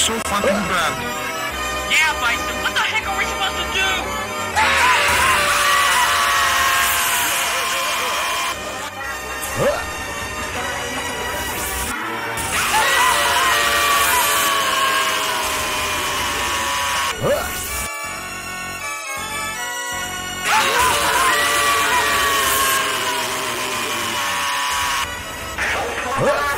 so fucking bad. Yeah, Bison, what the heck are we supposed to do?